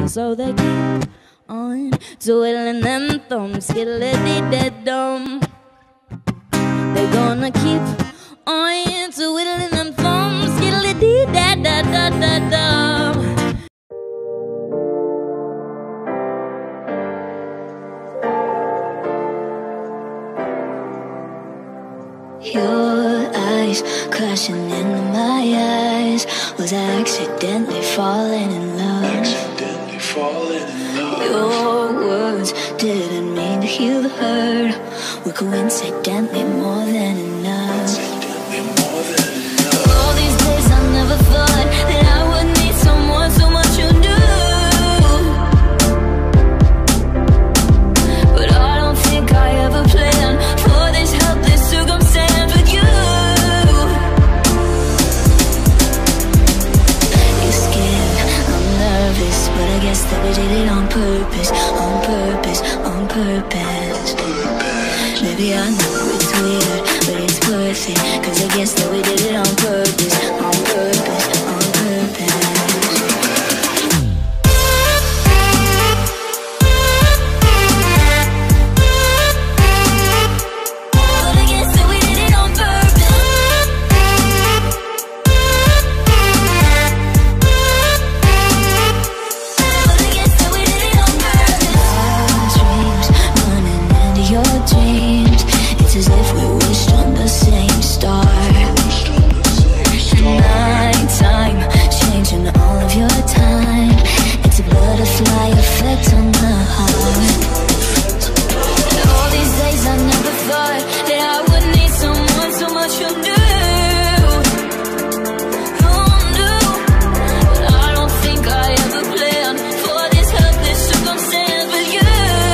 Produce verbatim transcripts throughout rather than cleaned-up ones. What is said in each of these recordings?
so they keep on twiddling them thumbs, skillety-dee-dum. They gonna keep on twiddling them thumbs, skillety-dee-da-da-da-da-dum. Your eyes crashing into my eyes. Was I accidentally falling in love? Accidentally falling in love. Your words didn't mean to heal the hurt. Were coincidentally more than enough. Coincidentally more than enough. All these days I never thought that I would need someone so much you knew. But I don't think I ever planned for this helpless circumstance with you. You're scared, I'm nervous, but I guess that we did it on purpose, on purpose, on purpose. Maybe I know it's weird, but it's worth it, 'cause I guess that we did it on purpose, on purpose, on purpose. But I guess that we did it on purpose. But I guess that we did it on purpose. Dreams running into your dreams. It's as if we wished on the same star. Nighttime, changing all of your time. It's a butterfly effect on my heart. All these days I never thought that I would need someone so much you knew. Oh no, but I don't think I ever planned for this helpless circumstance with you.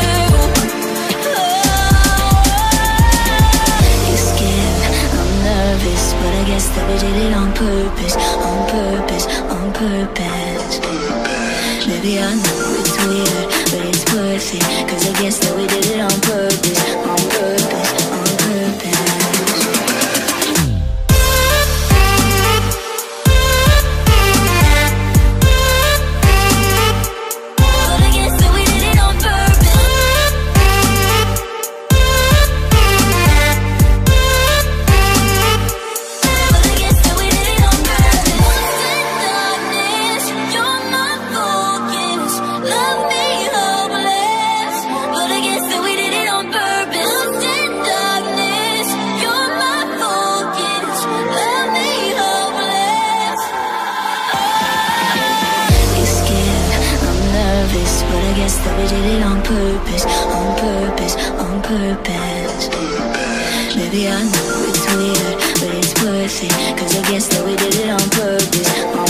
You're scared, I'm nervous, but I guess that we did it on purpose, on purpose, on purpose. Maybe I know it's weird, but it's worth it, 'cause I guess that we did it on purpose, on purpose, on purpose. But I guess that we did it on purpose. But I guess that we did it on purpose. Lost in darkness, you're my focus. Love me hopeless. But I guess that we did it on purpose. Lost in darkness, you're my focus. Love me hopeless. You're scared, I'm nervous, but I guess that we did it on purpose, on purpose, on purpose. Maybe I know it's weird, but it's worth it, 'cause I guess that we did it on purpose, on